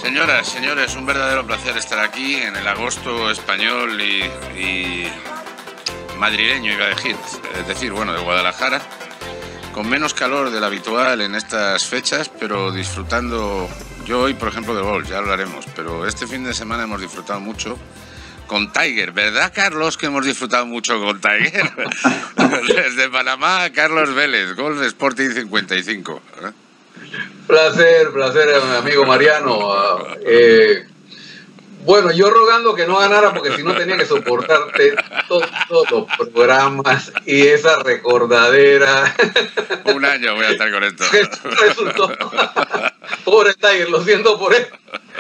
Señoras, señores, un verdadero placer estar aquí en el agosto español y madrileño, iba a decir, de Guadalajara, con menos calor del habitual en estas fechas, pero disfrutando. Yo hoy, por ejemplo, de golf, ya hablaremos, pero este fin de semana hemos disfrutado mucho con Tiger, ¿verdad, Carlos, que hemos disfrutado mucho con Tiger? Desde Panamá, Carlos Vélez, Golf Sporting 55. Placer, amigo Mariano. Bueno, yo rogando que no ganara porque si no tenía que soportarte todos los programas y esa recordadera. Un año voy a estar con esto. Resultó. Pobre Tiger, lo siento por él.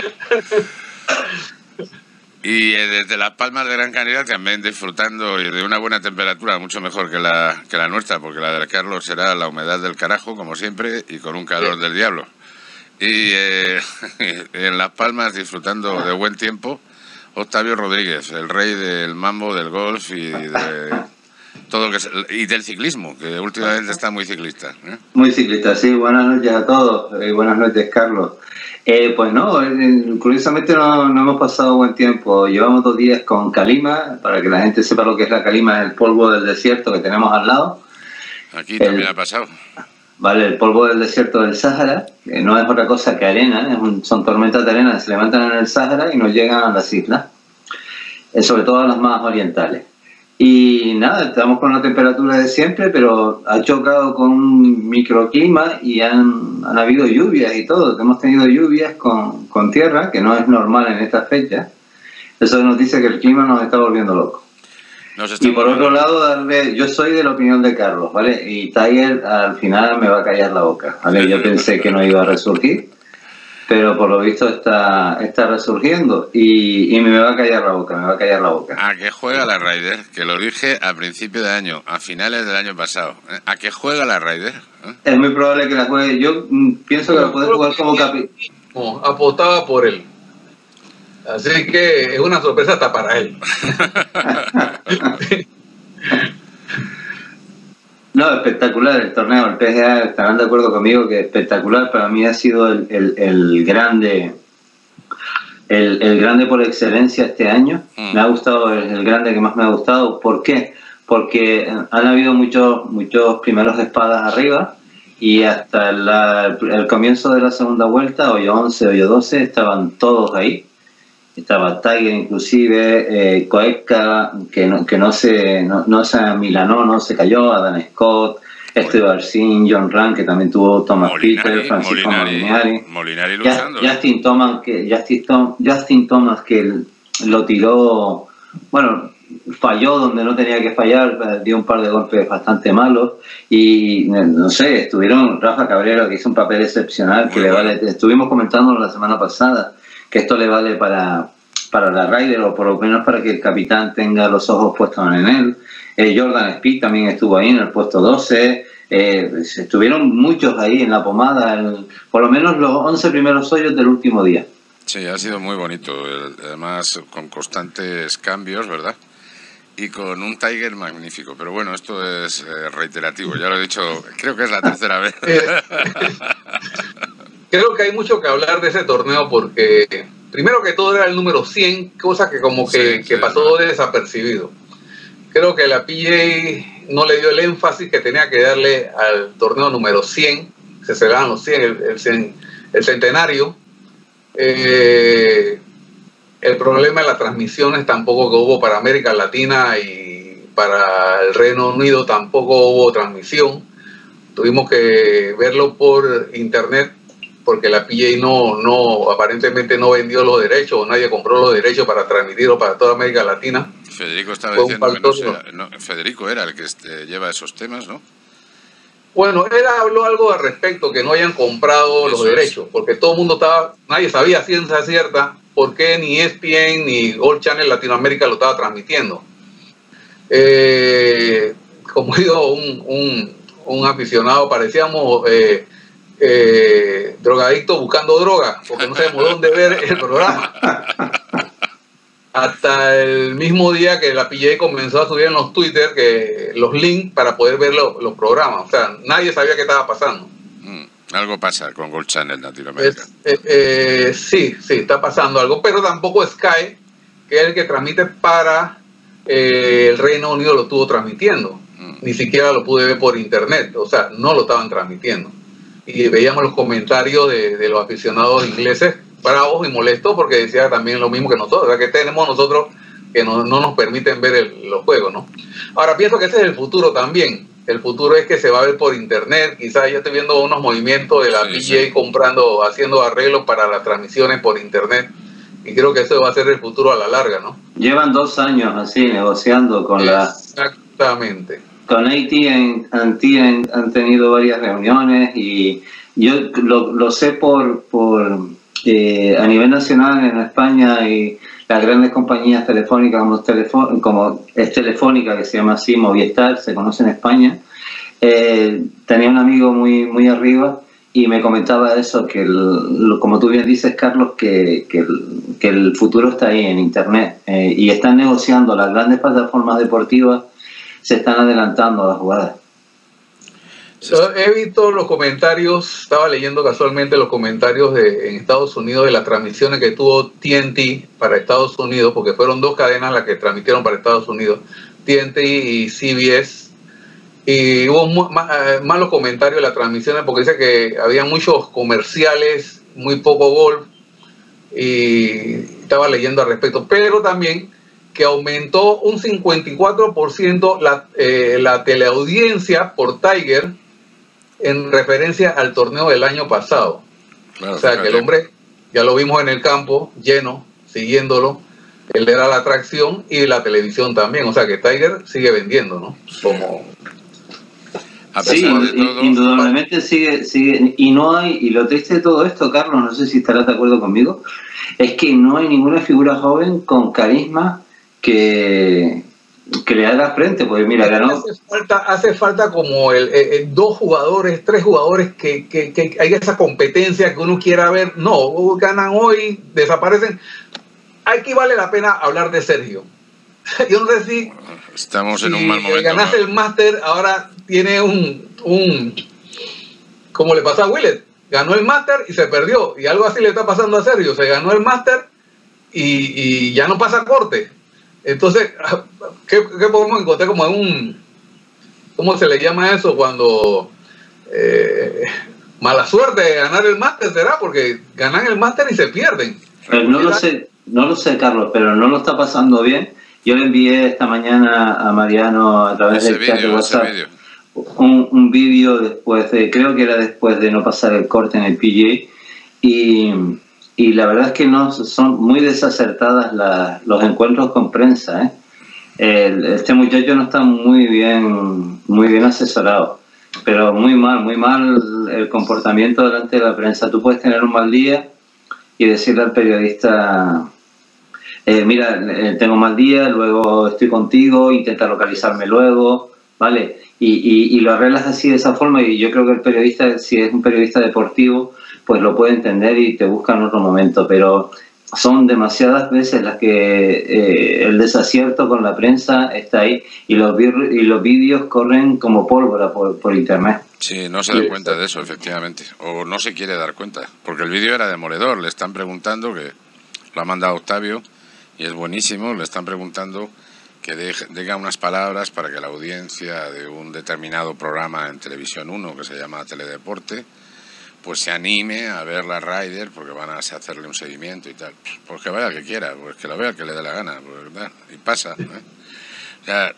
Y desde Las Palmas de Gran Canaria también disfrutando de una buena temperatura, mucho mejor que la nuestra, porque la de Carlos será la humedad del carajo, como siempre, y con un calor del diablo. Y en Las Palmas, disfrutando de buen tiempo, Octavio Rodríguez, el rey del mambo, del golf y de todo y del ciclismo, que últimamente está muy ciclista. Muy ciclista, sí. Buenas noches a todos. Buenas noches, Carlos. Pues no, curiosamente no hemos pasado buen tiempo. Llevamos 2 días con calima, para que la gente sepa lo que es la calima, es el polvo del desierto que tenemos al lado. Aquí también ha pasado. Vale, el polvo del desierto del Sáhara, que no es otra cosa que arena, son tormentas de arena que se levantan en el Sáhara y nos llegan a las islas, sobre todo a las más orientales. Y nada, estamos con la temperatura de siempre, pero ha chocado con un microclima y han habido lluvias y todo. Hemos tenido lluvias con tierra, que no es normal en estas fechas. Eso nos dice que el clima nos está volviendo locos. Y por otro lado, yo soy de la opinión de Carlos, ¿vale? Y Tiger al final me va a callar la boca, ¿vale? Yo pensé que no iba a resurgir, pero por lo visto está resurgiendo y me va a callar la boca, ¿A qué juega la Ryder? Que lo dije a principio de año, a finales del año pasado. ¿A qué juega la Ryder? Es muy probable que la juegue. Yo pienso que la puede jugar como capitán. Apostaba por él. Así que es una sorpresa hasta para él. No, espectacular el torneo, el PGA, estarán de acuerdo conmigo que espectacular. Para mí ha sido el grande por excelencia este año. Me ha gustado, el grande que más me ha gustado. ¿Por qué? Porque han habido muchos primeros espadas arriba y hasta el comienzo de la segunda vuelta, hoyo 11, hoyo 12, estaban todos ahí. Estaba Tiger inclusive, Koepka, que no se amilanó, no se cayó, Adam Scott, Stewart Cink, John Ram, que también tuvo Thomas Pieters, Francisco Molinari luchando. Justin Thomas que lo tiró, bueno, falló donde no tenía que fallar, dio un par de golpes bastante malos y no sé, estuvieron Rafa Cabrera, que hizo un papel excepcional, que le vale, estuvimos comentando la semana pasada, que esto le vale para la Ryder, o por lo menos para que el capitán tenga los ojos puestos en él. Jordan Spieth también estuvo ahí en el puesto 12. Estuvieron muchos ahí en la pomada, por lo menos los 11 primeros hoyos del último día. Sí, ha sido muy bonito, además con constantes cambios, ¿verdad? Y con un Tiger magnífico, pero bueno, esto es reiterativo, ya lo he dicho, creo que es la tercera vez. Creo que hay mucho que hablar de ese torneo porque, primero que todo, era el número 100, cosa que que pasó desapercibido. Creo que la PGA no le dio el énfasis que tenía que darle al torneo número 100, se celebraban los 100, el centenario. El problema de las transmisiones tampoco que hubo para América Latina y para el Reino Unido tampoco hubo transmisión. Tuvimos que verlo por internet, porque la PGA aparentemente no vendió los derechos, o nadie compró los derechos para transmitirlo para toda América Latina. Federico estaba diciendo que Federico era el que lleva esos temas, ¿no? Bueno, él habló algo al respecto, que no hayan comprado los derechos, porque todo el mundo nadie sabía a ciencia cierta por qué ni ESPN ni Gold Channel Latinoamérica lo estaba transmitiendo. Como dijo un aficionado, parecíamos drogadictos buscando droga, porque no sabemos dónde ver el programa. Hasta el mismo día que la PGA comenzó a subir en los Twitter los links para poder ver los programas. O sea, nadie sabía qué estaba pasando. Algo pasa con Gold Channel Latinoamérica. Sí, está pasando algo, pero tampoco Sky, que es el que transmite para el Reino Unido, lo estuvo transmitiendo. Ni siquiera lo pude ver por internet, o sea, no lo estaban transmitiendo. Y veíamos los comentarios de los aficionados ingleses bravos y molestos porque decía también lo mismo que nosotros, o sea, que tenemos nosotros que no nos permiten ver los juegos, ¿no? Ahora pienso que ese es el futuro también. El futuro es que se va a ver por internet. Quizás yo estoy viendo unos movimientos de la PGA comprando, haciendo arreglos para las transmisiones por internet. Y creo que eso va a ser el futuro a la larga, ¿no? Llevan 2 años así negociando con Exactamente. Con AT&T han tenido varias reuniones y yo lo sé por a nivel nacional en España y las grandes compañías telefónicas como es Telefónica, que se llama así, Movistar, se conoce en España. Tenía un amigo muy arriba y me comentaba eso, que como tú bien dices, Carlos, que el futuro está ahí en Internet y están negociando. Las grandes plataformas deportivas se están adelantando a las jugadas. He visto los comentarios, estaba leyendo casualmente los comentarios en Estados Unidos de las transmisiones que tuvo TNT para Estados Unidos, porque fueron 2 cadenas las que transmitieron para Estados Unidos, TNT y CBS, y hubo malos comentarios de las transmisiones porque dice que había muchos comerciales, muy poco golf, y estaba leyendo al respecto, pero también que aumentó un 54% la teleaudiencia por Tiger en referencia al torneo del año pasado. Claro, o sea, que el hombre, ya lo vimos en el campo, lleno, siguiéndolo, él era la atracción y la televisión también. O sea, que Tiger sigue vendiendo, ¿no? Como... Sí, indudablemente sigue. Y no hay, y lo triste de todo esto, Carlos, no sé si estarás de acuerdo conmigo, es que no hay ninguna figura joven con carisma que le haga frente, porque mira, ganó. Hace falta como 2 jugadores, 3 jugadores que hay esa competencia que uno quiera ver. No, ganan hoy, desaparecen. Aquí vale la pena hablar de Sergio. Yo no sé si estamos en un mal momento. Ganaste el Máster, ahora tiene un como le pasó a Willett, ganó el Máster y se perdió, y algo así le está pasando a Sergio, se ganó el Máster y ya no pasa corte. Entonces, ¿qué podemos encontrar como ¿cómo se le llama eso? Cuando mala suerte de ganar el Máster, será porque ganan el Máster y se pierden. Pero no lo sé, Carlos, pero no lo está pasando bien. Yo le envié esta mañana a Mariano a través del chat de WhatsApp un vídeo creo que era después de no pasar el corte en el PGA, y la verdad es que no son muy desacertadas los encuentros con prensa, este muchacho no está muy bien asesorado, pero muy mal el comportamiento delante de la prensa. Tú puedes tener un mal día y decirle al periodista, mira, tengo mal día, luego estoy contigo, intenta localizarme luego, ¿vale? Y lo arreglas así, de esa forma, y yo creo que el periodista, si es un periodista deportivo, pues lo puede entender y te busca en otro momento, pero son demasiadas veces las que el desacierto con la prensa está ahí, y los vídeos corren como pólvora por internet. Sí, no se da cuenta de eso, efectivamente, o no se quiere dar cuenta, porque el vídeo era demoledor. Le están preguntando, que lo ha mandado Octavio y es buenísimo, le están preguntando que diga unas palabras para que la audiencia de un determinado programa en Televisión 1, que se llama Teledeporte, pues se anime a ver la Ryder, porque van a hacerle un seguimiento y tal. Pues que vaya el que quiera, pues que lo vea el que le dé la gana, pues, y pasa, ¿no? O sea,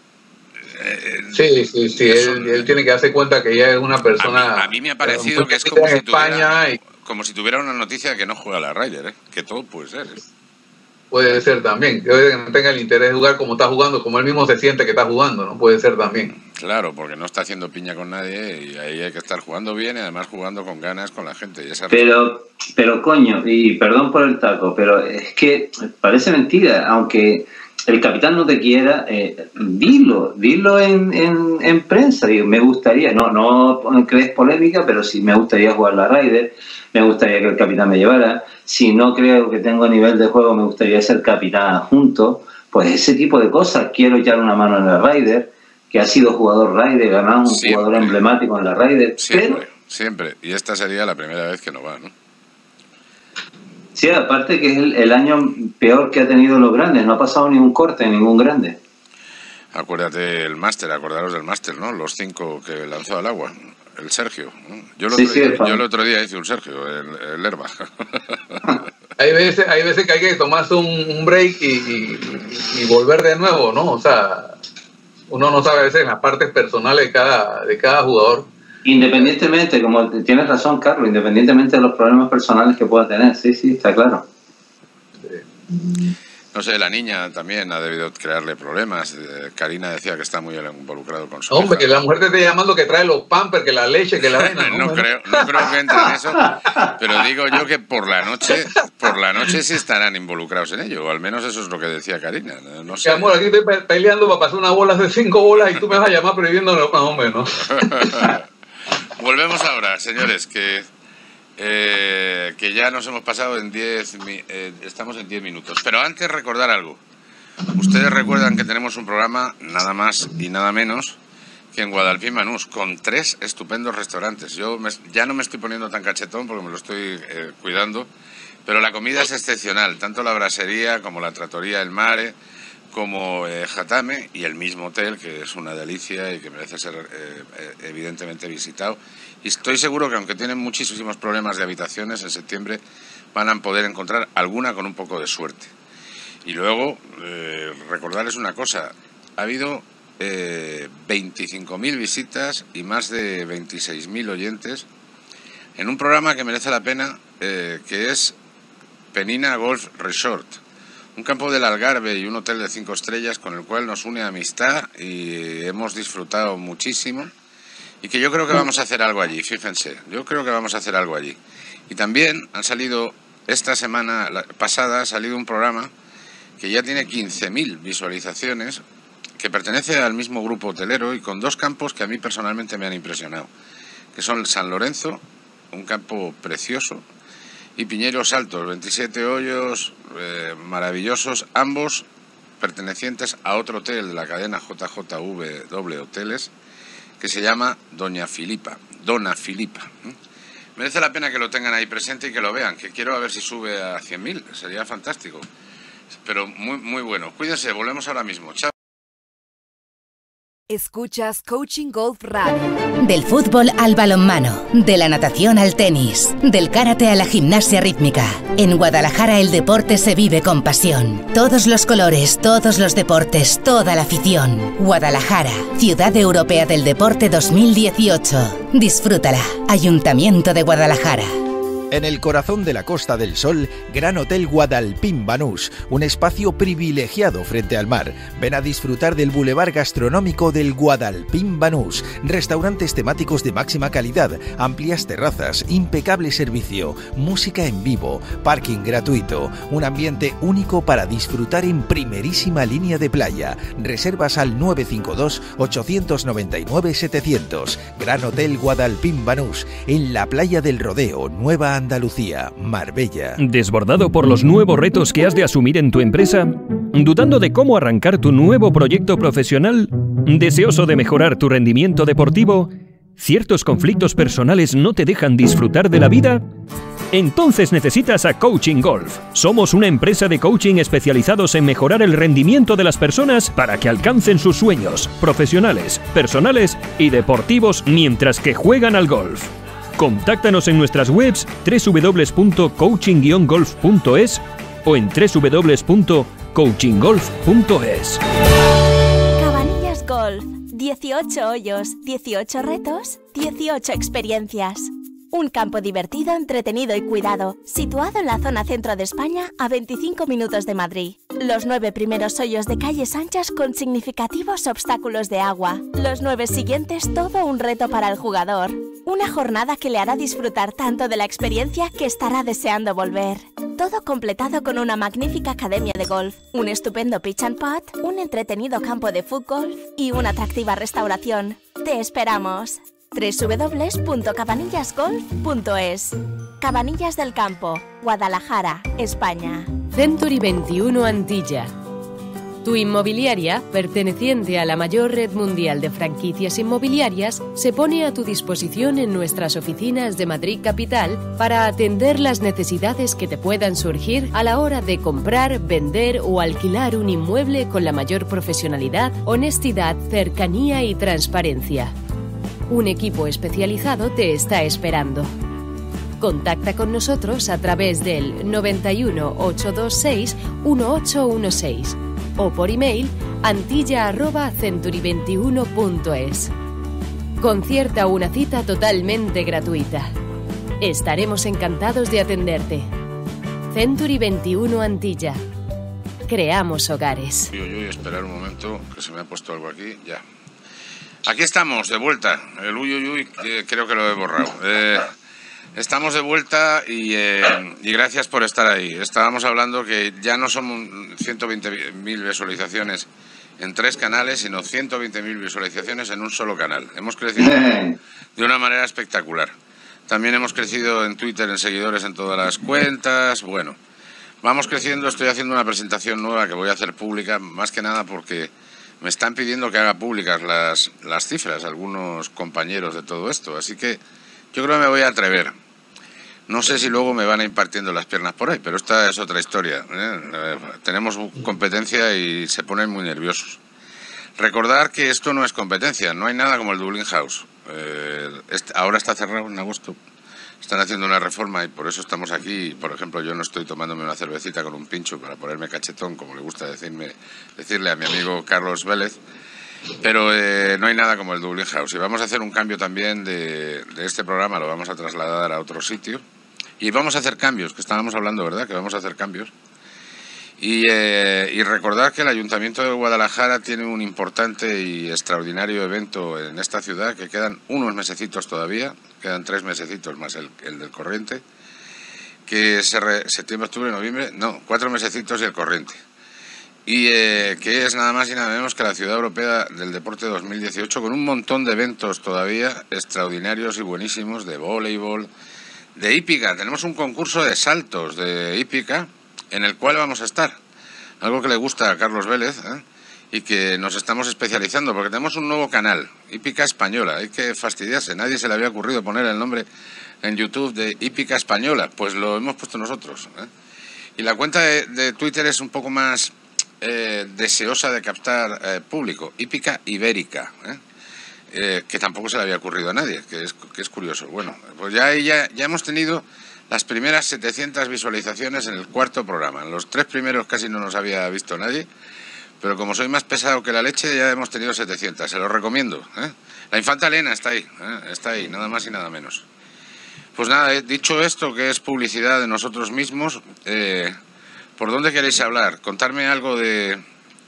sí, él tiene que darse cuenta que ya es una persona... A mí me ha parecido que es como si tuviera una noticia que no juega la Ryder, que todo puede ser. Puede ser también, que no tenga el interés de jugar como está jugando, como él mismo se siente que está jugando, ¿no? Puede ser también. Claro, porque no está haciendo piña con nadie y ahí hay que estar jugando bien y además jugando con ganas con la gente. Y pero coño, y perdón por el taco, pero es que parece mentira, aunque el capitán no te quiera, dilo en prensa. Digo, me gustaría, no crees polémica, pero sí me gustaría jugar la Ryder, me gustaría que el capitán me llevara. Si no creo que tengo nivel de juego, me gustaría ser capitán adjunto. Pues ese tipo de cosas. Quiero echar una mano en la Ryder, que ha sido jugador Ryder, ganado un jugador emblemático en la Ryder, siempre. Y esta sería la primera vez que no va, ¿no? Sí, aparte que es el año peor que ha tenido los grandes, no ha pasado ni un corte, ningún grande. Acuérdate el máster, acordaros del máster, ¿no? Los 5 que lanzó al agua, el Sergio, ¿no? Yo el otro día hice un Sergio, el Herba. Hay veces que hay que tomarse un break y volver de nuevo, ¿no? O sea, uno no sabe a veces en las partes personales de cada jugador. Independientemente, como tienes razón, Carlos, independientemente de los problemas personales que pueda tener, sí, está claro. No sé, la niña también ha debido crearle problemas. Karina decía que está muy involucrado con su Hombre, hija. que la mujer te esté llamando que trae los pampers, que la leche, que la vaina. No creo que entre en eso, pero digo yo que por la noche sí estarán involucrados en ello, o al menos eso es lo que decía Karina. No sé. Que amor, aquí estoy peleando para pasar una bola de 5 bolas y tú me vas a llamar prohibiéndolo, no, hombre, ¿no? Volvemos ahora, señores, que ya nos hemos pasado en 10, estamos en 10 minutos. Pero antes recordar algo. Ustedes recuerdan que tenemos un programa nada más y nada menos que en Guadalpín Banús, con 3 estupendos restaurantes. Yo ya no me estoy poniendo tan cachetón porque me lo estoy cuidando, pero la comida es excepcional, tanto la brasería como la trattoria El Mare, como Jatame y el mismo hotel, que es una delicia y que merece ser evidentemente visitado. Y estoy seguro que aunque tienen muchísimos problemas de habitaciones, en septiembre van a poder encontrar alguna con un poco de suerte. Y luego, recordarles una cosa, ha habido 25.000 visitas y más de 26.000 oyentes en un programa que merece la pena, que es Penina Golf Resort. Un campo del Algarve y un hotel de 5 estrellas con el cual nos une amistad y hemos disfrutado muchísimo y que yo creo que vamos a hacer algo allí, fíjense, yo creo que vamos a hacer algo allí. Y también han salido, esta semana pasada ha salido un programa que ya tiene 15.000 visualizaciones, que pertenece al mismo grupo hotelero y con 2 campos que a mí personalmente me han impresionado, que son San Lorenzo, un campo precioso, y Piñeros Altos, 27 hoyos maravillosos, ambos pertenecientes a otro hotel de la cadena JJW Hoteles, que se llama Dona Filipa. Merece la pena que lo tengan ahí presente y que lo vean, que quiero a ver si sube a 100.000, sería fantástico. Pero muy, muy bueno. Cuídense, volvemos ahora mismo. Chao. Escuchas Coaching Golf Radio. Del fútbol al balonmano, de la natación al tenis, del karate a la gimnasia rítmica. En Guadalajara el deporte se vive con pasión. Todos los colores, todos los deportes, toda la afición. Guadalajara, Ciudad Europea del Deporte 2018. Disfrútala. Ayuntamiento de Guadalajara. En el corazón de la Costa del Sol, Gran Hotel Guadalpín Banús, un espacio privilegiado frente al mar. Ven a disfrutar del bulevar gastronómico del Guadalpín Banús, restaurantes temáticos de máxima calidad, amplias terrazas, impecable servicio, música en vivo, parking gratuito, un ambiente único para disfrutar en primerísima línea de playa. Reservas al 952-899-700. Gran Hotel Guadalpín Banús, en la playa del Rodeo, Nueva Andalucía, Marbella. ¿Desbordado por los nuevos retos que has de asumir en tu empresa? ¿Dudando de cómo arrancar tu nuevo proyecto profesional? ¿Deseoso de mejorar tu rendimiento deportivo? ¿Ciertos conflictos personales no te dejan disfrutar de la vida? Entonces necesitas a Coaching Golf. Somos una empresa de coaching especializados en mejorar el rendimiento de las personas para que alcancen sus sueños profesionales, personales y deportivos mientras que juegan al golf. Contáctanos en nuestras webs www.coaching-golf.es o en www.coachinggolf.es. Cabanillas Golf. 18 hoyos, 18 retos, 18 experiencias. Un campo divertido, entretenido y cuidado, situado en la zona centro de España, a 25 minutos de Madrid. Los 9 primeros hoyos de calles anchas con significativos obstáculos de agua. Los 9 siguientes, todo un reto para el jugador. Una jornada que le hará disfrutar tanto de la experiencia que estará deseando volver. Todo completado con una magnífica academia de golf, un estupendo pitch and putt, un entretenido campo de fútbol y una atractiva restauración. ¡Te esperamos! www.cabanillasgolf.es. Cabanillas del Campo, Guadalajara, España. Century 21 Antilla. Tu inmobiliaria, perteneciente a la mayor red mundial de franquicias inmobiliarias, se pone a tu disposición en nuestras oficinas de Madrid Capital para atender las necesidades que te puedan surgir a la hora de comprar, vender o alquilar un inmueble con la mayor profesionalidad, honestidad, cercanía y transparencia. Un equipo especializado te está esperando. Contacta con nosotros a través del 91 826 1816 o por email antilla@century21.es. Concierta una cita totalmente gratuita. Estaremos encantados de atenderte. Century 21 Antilla. Creamos hogares. Yo esperar un momento, que se me ha puesto algo aquí. Ya. Aquí estamos, de vuelta. El uy, creo que lo he borrado. Estamos de vuelta y gracias por estar ahí. Estábamos hablando que ya no son 120.000 visualizaciones en 3 canales, sino 120.000 visualizaciones en un solo canal. Hemos crecido de una manera espectacular. También hemos crecido en Twitter, en seguidores en todas las cuentas. Bueno, vamos creciendo. Estoy haciendo una presentación nueva que voy a hacer pública, más que nada porque me están pidiendo que haga públicas las cifras, algunos compañeros de todo esto. Así que yo creo que me voy a atrever. No sé si luego me van a ir partiendo las piernas por ahí, pero esta es otra historia. Tenemos competencia y se ponen muy nerviosos. Recordar que esto no es competencia, no hay nada como el Dublin House. Ahora está cerrado en agosto. Están haciendo una reforma y por eso estamos aquí. Por ejemplo, yo no estoy tomándome una cervecita con un pincho para ponerme cachetón, como le gusta decirle a mi amigo Carlos Vélez. Pero no hay nada como el Dublin House. Y vamos a hacer un cambio también de este programa, lo vamos a trasladar a otro sitio. Y vamos a hacer cambios, que estábamos hablando, ¿verdad? Que vamos a hacer cambios. Y recordar que el Ayuntamiento de Guadalajara tiene un importante y extraordinario evento en esta ciudad, que quedan unos mesecitos todavía, quedan 3 mesecitos más el del corriente, que septiembre, octubre, noviembre, no, 4 mesecitos y el corriente. Y que es nada más y nada menos que la Ciudad Europea del Deporte 2018, con un montón de eventos todavía extraordinarios y buenísimos, de voleibol, de hípica. Tenemos un concurso de saltos de hípica en el cual vamos a estar. Algo que le gusta a Carlos Vélez, y que nos estamos especializando, porque tenemos un nuevo canal, Hípica Española. Hay que fastidiarse, nadie se le había ocurrido poner el nombre en YouTube de Hípica Española, pues lo hemos puesto nosotros. Y la cuenta de Twitter es un poco más deseosa de captar público, Hípica Ibérica, que tampoco se le había ocurrido a nadie, que es curioso. Bueno, pues ya hemos tenido las primeras 700 visualizaciones en el 4.º programa. En los 3 primeros casi no nos había visto nadie, pero como soy más pesado que la leche, ya hemos tenido 700. Se los recomiendo. La infanta Elena está ahí, nada más y nada menos. Pues nada, dicho esto, que es publicidad de nosotros mismos, ¿por dónde queréis hablar? Contarme algo de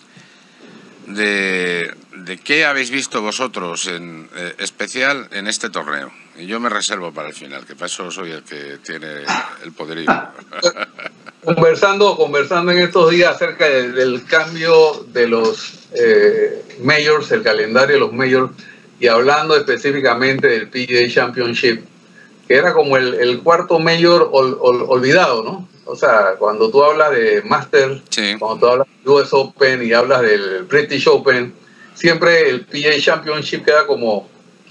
qué habéis visto vosotros en especial en este torneo. Y yo me reservo para el final, que para eso soy el que tiene el poderío. Conversando en estos días acerca del cambio de los majors, el calendario de los majors, y hablando específicamente del PGA Championship, que era como el 4.º major olvidado, ¿no? O sea, cuando tú hablas de Masters, sí, cuando tú hablas del US Open y hablas del British Open, siempre el PGA Championship queda como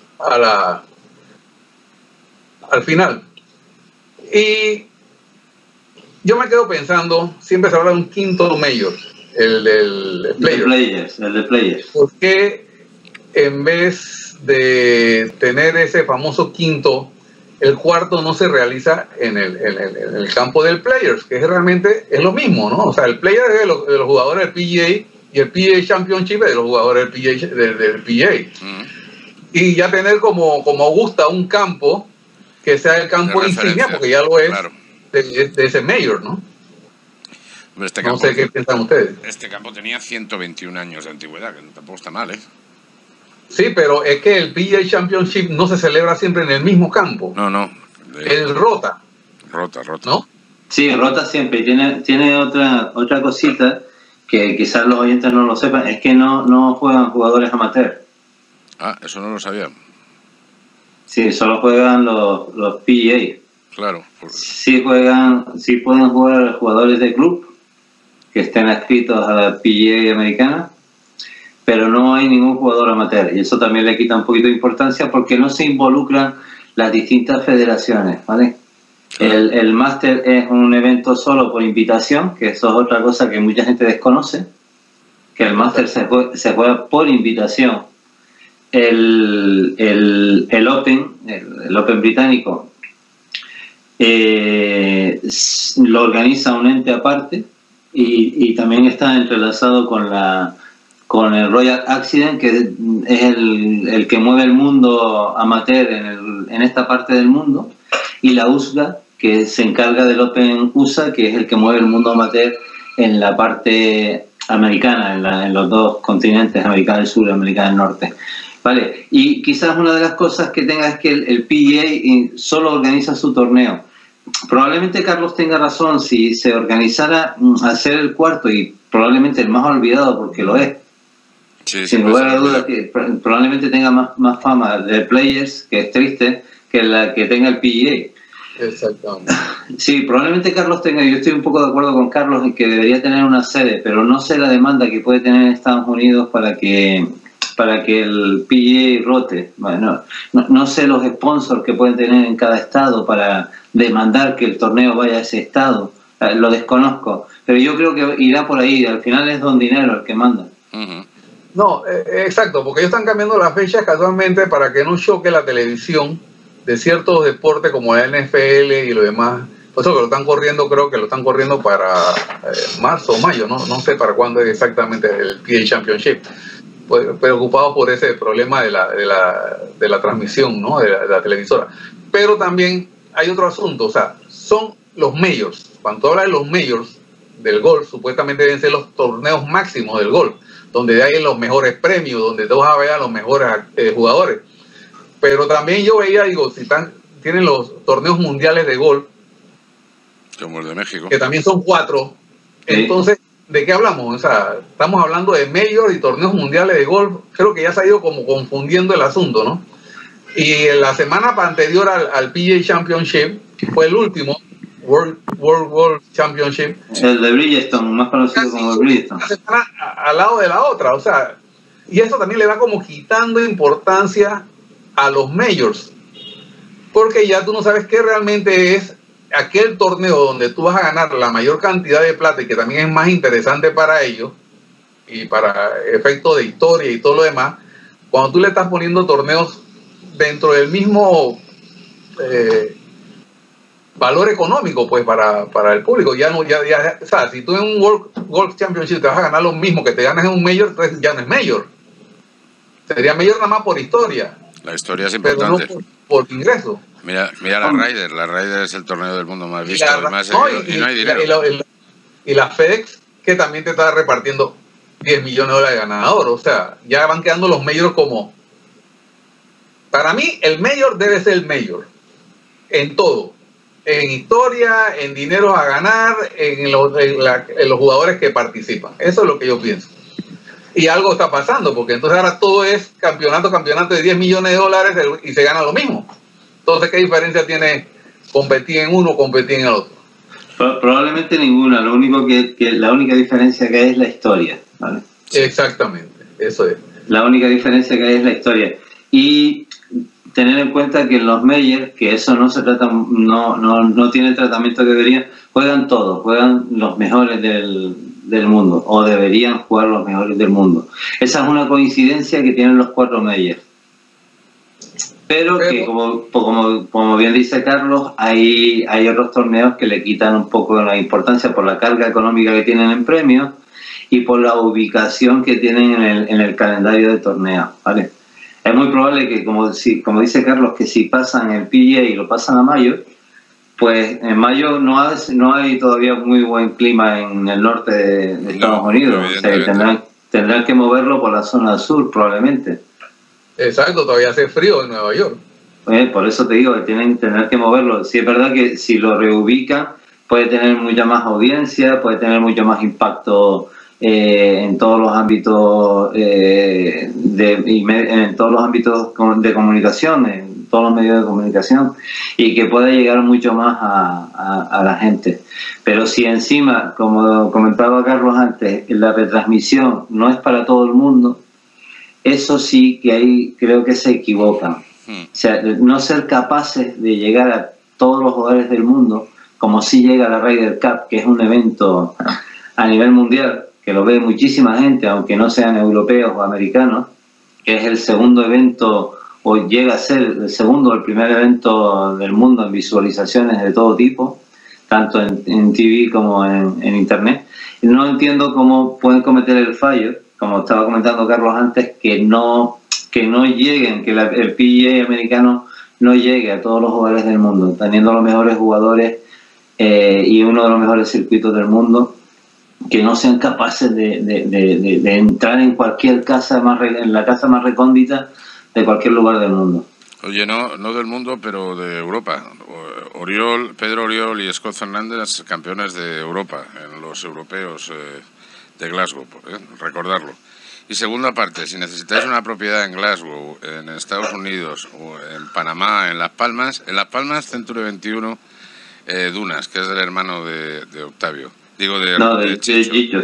al final. Y yo me quedo pensando, siempre se habla de un 5º Major, el del Players. El de Players. ¿Por qué en vez de tener ese famoso 5º, el 4º no se realiza en el campo del Players, que realmente es lo mismo, ¿no? O sea, el Players es de los jugadores del PGA y el PGA Championship es de los jugadores del PGA. Y ya tener como Augusta un campo que sea el campo insignia, porque ya lo es, claro, de ese Major, ¿no? No sé qué piensan ustedes. Este campo tenía 121 años de antigüedad, que tampoco está mal, ¿eh? Sí, pero es que el PGA Championship no se celebra siempre en el mismo campo. No. Él rota. Rota. ¿No? Sí, rota siempre. Tiene otra cosita que quizás los oyentes no lo sepan, es que no juegan jugadores amateurs. Ah, eso no lo sabía. Sí, solo juegan los PGA. Claro. Sí pueden jugar jugadores de club, que estén adscritos a la PGA americana, pero no hay ningún jugador amateur, y eso también le quita un poquito de importancia porque no se involucran las distintas federaciones, ¿vale? El Máster es un evento solo por invitación, que eso es otra cosa que mucha gente desconoce, que el Máster se juega por invitación. El Open británico lo organiza un ente aparte y también está entrelazado con el Royal Accident, que es el que mueve el mundo amateur en esta parte del mundo, y la USGA, que se encarga del Open USA, que es el que mueve el mundo amateur en la parte americana, en los dos continentes, América del Sur y América del Norte. Vale, y quizás una de las cosas que tenga es que el PGA solo organiza su torneo. Probablemente Carlos tenga razón, si se organizara a ser el cuarto, y probablemente el más olvidado porque lo es. Sí, sin lugar a dudas, que probablemente tenga más fama de Players, que es triste, que la que tenga el PGA. Exactamente. Sí, probablemente Carlos tenga, yo estoy un poco de acuerdo con Carlos en que debería tener una sede, pero no sé la demanda que puede tener en Estados Unidos para que el PGA rote. Bueno, no sé los sponsors que pueden tener en cada estado para demandar que el torneo vaya a ese estado. Lo desconozco, pero yo creo que irá por ahí. Al final es don dinero el que manda. No, exacto, porque ellos están cambiando las fechas casualmente para que no choque la televisión de ciertos deportes como la NFL y lo demás. Por eso que lo están corriendo, creo que lo están corriendo para marzo o mayo, no sé para cuándo es exactamente el PGA Championship. Pues, preocupados por ese problema de la transmisión, ¿no? de la televisora. Pero también hay otro asunto, o sea, son los majors. Cuando habla de los majors del golf, supuestamente deben ser los torneos máximos del golf, donde hay los mejores premios, donde tú vas a ver a los mejores jugadores. Pero también yo veía, digo, si tienen los torneos mundiales de golf, como el de México, que también son 4, entonces, ¿de qué hablamos? O sea, estamos hablando de majors y torneos mundiales de golf. Creo que ya se ha ido como confundiendo el asunto, ¿no? Y en la semana anterior al PGA Championship, fue el último World Golf Championship. El de Bridgestone, más conocido como el Bridgestone. Una semana al lado de la otra, o sea, y eso también le va como quitando importancia a los majors, porque ya tú no sabes qué realmente es aquel torneo donde tú vas a ganar la mayor cantidad de plata y que también es más interesante para ellos y para efectos de historia y todo lo demás, cuando tú le estás poniendo torneos dentro del mismo valor económico, pues para el público. Ya no, ya, o sea, si tú en un World Golf Championship te vas a ganar lo mismo que te ganas en un Major, entonces ya no es Major. Sería Major nada más por historia. La historia es importante. Pero no por ingreso. Mira la Ryder. La Ryder es el torneo del mundo más visto. Además, y no hay dinero. Y la FedEx, que también te está repartiendo $10 millones de ganador. O sea, ya van quedando los Majors como... Para mí, el Major debe ser el Major. En todo. En historia, en dinero a ganar, en los jugadores que participan. Eso es lo que yo pienso. Y algo está pasando, porque entonces ahora todo es campeonato de $10 millones y se gana lo mismo. Entonces, ¿qué diferencia tiene competir en uno o competir en el otro? Probablemente ninguna. Lo único que la única diferencia que hay es la historia, ¿vale? Exactamente, eso es. La única diferencia que hay es la historia. Y tener en cuenta que en los Majors, que eso no se trata, no tiene el tratamiento que deberían, juegan todos, juegan los mejores del mundo, o deberían jugar los mejores del mundo. Esa es una coincidencia que tienen los 4 Majors. Pero que, como bien dice Carlos, hay otros torneos que le quitan un poco de la importancia por la carga económica que tienen en premios y por la ubicación que tienen en el calendario de torneos, ¿vale? Es muy probable que, como dice Carlos, que si pasan el PGA y lo pasan a mayo, pues en mayo no hay todavía muy buen clima en el norte de Estados Unidos. O sea, tendrán que moverlo por la zona sur, probablemente. Exacto, todavía hace frío en Nueva York. Por eso te digo que tendrán que moverlo. Sí, es verdad que si lo reubican puede tener mucha más audiencia, puede tener mucho más impacto en todos los ámbitos en todos los ámbitos de comunicación, todos los medios de comunicación y que pueda llegar mucho más a la gente. Pero si encima, como comentaba Carlos antes, la retransmisión no es para todo el mundo, eso sí que ahí creo que se equivocan. O sea, no ser capaces de llegar a todos los hogares del mundo, como si llega la Ryder Cup, que es un evento a nivel mundial, que lo ve muchísima gente, aunque no sean europeos o americanos, que es el segundo evento, o llega a ser el segundo o el primer evento del mundo en visualizaciones de todo tipo, tanto en TV como en Internet. No entiendo cómo pueden cometer el fallo, como estaba comentando Carlos antes, que no lleguen, que el PGA americano no llegue a todos los hogares del mundo, teniendo los mejores jugadores y uno de los mejores circuitos del mundo, que no sean capaces de entrar en cualquier casa en la casa más recóndita de cualquier lugar del mundo. Oye, no del mundo, pero de Europa. Pedro Oriol y Scott Fernández, campeones de Europa en los europeos de Glasgow, recordarlo. Y segunda parte, si necesitáis una propiedad en Glasgow, en Estados Unidos, o en Panamá, en Las Palmas, Century 21 Dunas, que es del hermano de Octavio. Digo, de Chicho.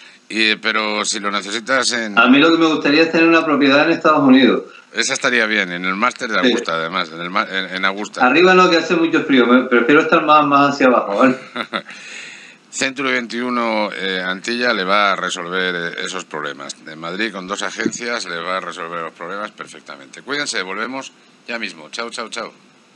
Pero si lo necesitas en... A mí lo que me gustaría es tener una propiedad en Estados Unidos. Esa estaría bien, en el máster de Augusta, además, en Augusta. Arriba no, que hace mucho frío, prefiero estar más hacia abajo, ¿vale? Century 21 Antilla le va a resolver esos problemas. En Madrid, con 2 agencias, le va a resolver los problemas perfectamente. Cuídense, volvemos ya mismo. Chao, chao, chao.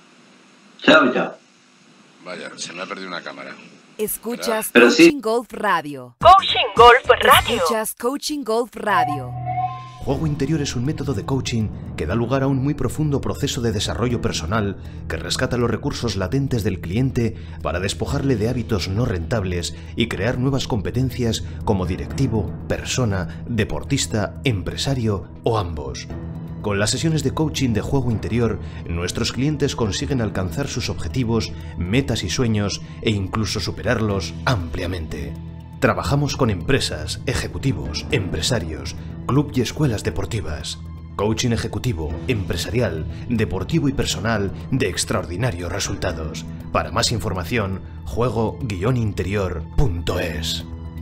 Chao, chao. Vaya, se me ha perdido una cámara. Escuchas Pero Coaching sí. Golf Radio. Coaching Golf Radio. Escuchas Coaching Golf Radio. Juego Interior es un método de coaching que da lugar a un muy profundo proceso de desarrollo personal que rescata los recursos latentes del cliente para despojarle de hábitos no rentables y crear nuevas competencias como directivo, persona, deportista, empresario o ambos. Con las sesiones de coaching de Juego Interior, nuestros clientes consiguen alcanzar sus objetivos, metas y sueños e incluso superarlos ampliamente. Trabajamos con empresas, ejecutivos, empresarios, club y escuelas deportivas. Coaching ejecutivo, empresarial, deportivo y personal de extraordinarios resultados. Para más información, juego-interior.es.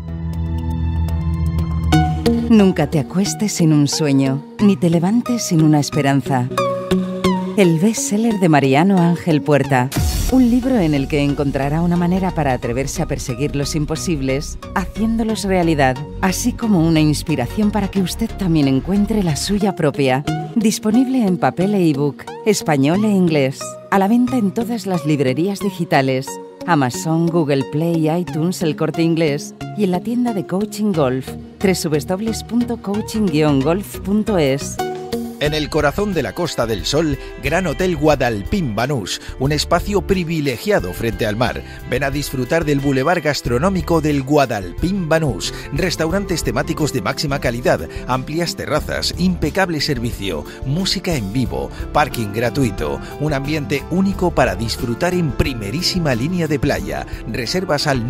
Nunca te acuestes sin un sueño, ni te levantes sin una esperanza. El bestseller de Mariano Ángel Puerta. Un libro en el que encontrará una manera para atreverse a perseguir los imposibles, haciéndolos realidad, así como una inspiración para que usted también encuentre la suya propia. Disponible en papel e ebook, español e inglés. A la venta en todas las librerías digitales. Amazon, Google Play, iTunes, El Corte Inglés y en la tienda de Coaching Golf, www.coaching-golf.es. En el corazón de la Costa del Sol, Gran Hotel Guadalpín Banús, un espacio privilegiado frente al mar. Ven a disfrutar del bulevar gastronómico del Guadalpín Banús, restaurantes temáticos de máxima calidad, amplias terrazas, impecable servicio, música en vivo, parking gratuito, un ambiente único para disfrutar en primerísima línea de playa. Reservas al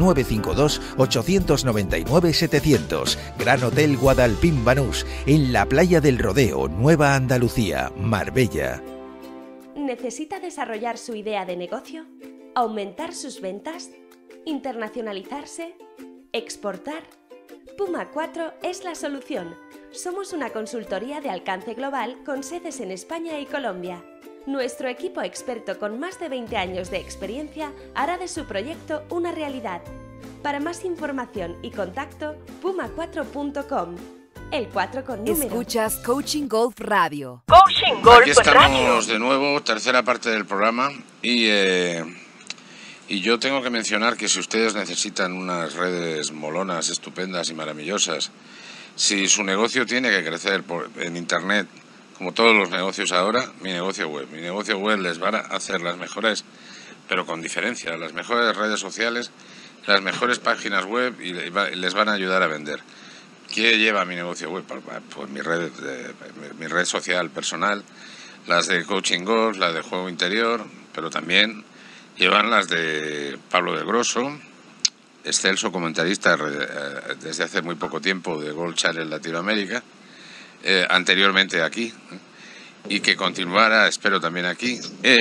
952-899-700. Gran Hotel Guadalpín Banús, en la playa del Rodeo, Nueva Andalucía, Marbella. ¿Necesita desarrollar su idea de negocio? ¿Aumentar sus ventas? ¿Internacionalizarse? ¿Exportar? Puma 4 es la solución. Somos una consultoría de alcance global con sedes en España y Colombia. Nuestro equipo experto con más de 20 años de experiencia hará de su proyecto una realidad. Para más información y contacto, puma4.com. El 4 con número. Escuchas Coaching Golf Radio. Coaching Golf Aquí estamos Radio. de nuevo, tercera parte del programa. Y yo tengo que mencionar que si ustedes necesitan unas redes molonas, estupendas y maravillosas, si su negocio tiene que crecer en Internet, como todos los negocios ahora, mi negocio web les va a hacer las mejores, pero con diferencia, las mejores redes sociales, las mejores páginas web y les van a ayudar a vender. ¿Qué lleva mi negocio web? Pues mi red social personal, las de Coaching Golf, las de Juego Interior, pero también llevan las de Pablo del Grosso, excelso comentarista desde hace muy poco tiempo de Golf Channel Latinoamérica, anteriormente aquí, y que continuara, espero también aquí,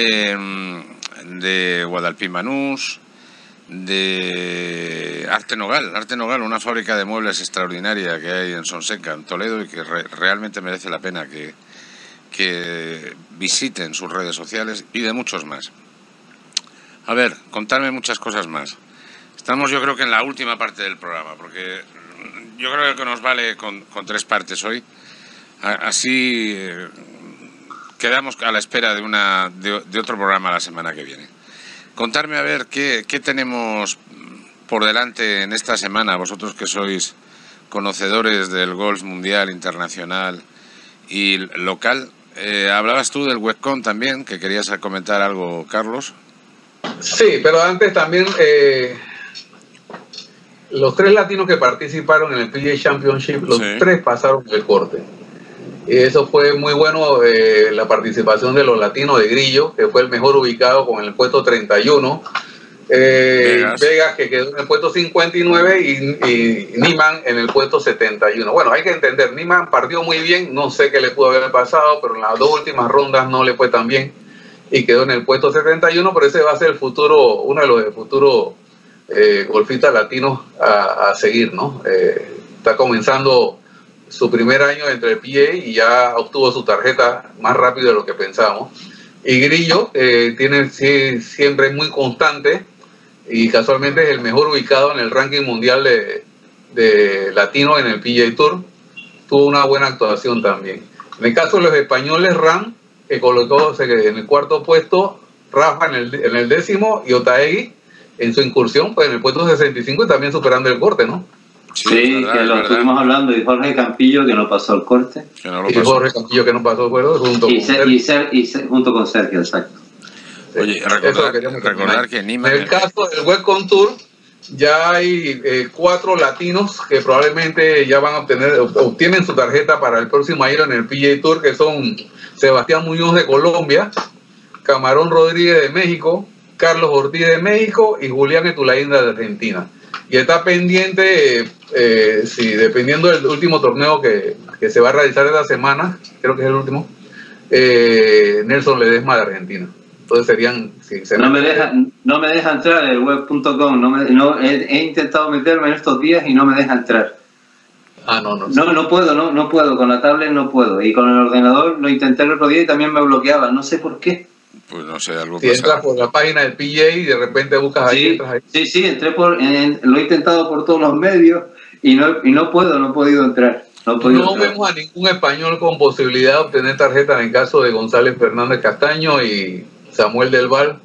de Guadalpín Banús, de Arte Nogal, una fábrica de muebles extraordinaria que hay en Sonseca, en Toledo, y que realmente merece la pena que visiten sus redes sociales, y de muchos más. A ver, contarme muchas cosas más. Estamos, yo creo que en la última parte del programa, porque yo creo que nos vale con 3 partes hoy. Así quedamos a la espera de otro programa la semana que viene. Contarme a ver qué tenemos por delante en esta semana, vosotros que sois conocedores del golf mundial, internacional y local. Hablabas tú del webcom también, que querías comentar algo, Carlos. Sí, pero antes también los 3 latinos que participaron en el PGA Championship, los 3 pasaron el corte. Y eso fue muy bueno, la participación de los latinos de Grillo, que fue el mejor ubicado con el puesto 31. Vegas, que quedó en el puesto 59, y Niemann en el puesto 71. Bueno, hay que entender, Niemann partió muy bien, no sé qué le pudo haber pasado, pero en las 2 últimas rondas no le fue tan bien y quedó en el puesto 71, pero ese va a ser el futuro, uno de los futuros golfistas latinos a seguir, ¿no? Está comenzando su primer año entre el PGA y ya obtuvo su tarjeta más rápido de lo que pensábamos. Y Grillo siempre es muy constante y casualmente es el mejor ubicado en el ranking mundial de latino en el PGA Tour. Tuvo una buena actuación también. En el caso de los españoles, Ram, que colocó en el 4º puesto, Rafa en el 10º y Otaegui en su incursión pues en el puesto 65 y también superando el corte, ¿no? Sí, verdad, que lo estuvimos hablando, y Jorge Campillo, que no pasó el corte. Jorge Campillo, que no pasó el corte, junto con Sergio, exacto. Oye, recordar que Niemann... En el caso del Webcom Tour, ya hay 4 latinos que probablemente ya van a obtienen su tarjeta para el próximo año en el PGA Tour, que son Sebastián Muñoz de Colombia, Camarón Rodríguez de México, Carlos Ortiz de México y Julián Etulainda de Argentina. Y está pendiente, dependiendo del último torneo que se va a realizar esta semana, creo que es el último, Nelson Ledesma de Argentina. Entonces serían... no me deja entrar el web.com, he intentado meterme en estos días y no me deja entrar. No puedo, con la tablet no puedo, y con el ordenador lo intenté el otro día y también me bloqueaba, no sé por qué. Pues no sé, algo si entras por la página del PGA y de repente buscas ahí, entras ahí. Sí, entré lo he intentado por todos los medios y no he podido entrar. No vemos a ningún español con posibilidad de obtener tarjeta en el caso de González Fernández Castaño y Samuel Del Val,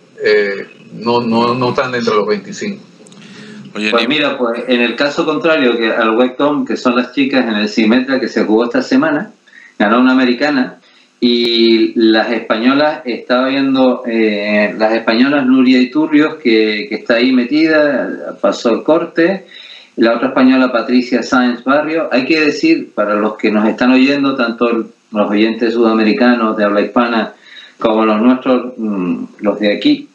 no están dentro de los 25. Oye, pues mira, pues en el caso contrario que al Webcom, que son las chicas en el Symetra que se jugó esta semana, ganó una americana. Y las españolas, estaba viendo las españolas Nuria Iturrios, que está ahí metida, pasó el corte. La otra española, Patricia Sáenz Barrio. Hay que decir, para los que nos están oyendo, tanto los oyentes sudamericanos de habla hispana como los nuestros, los de aquí,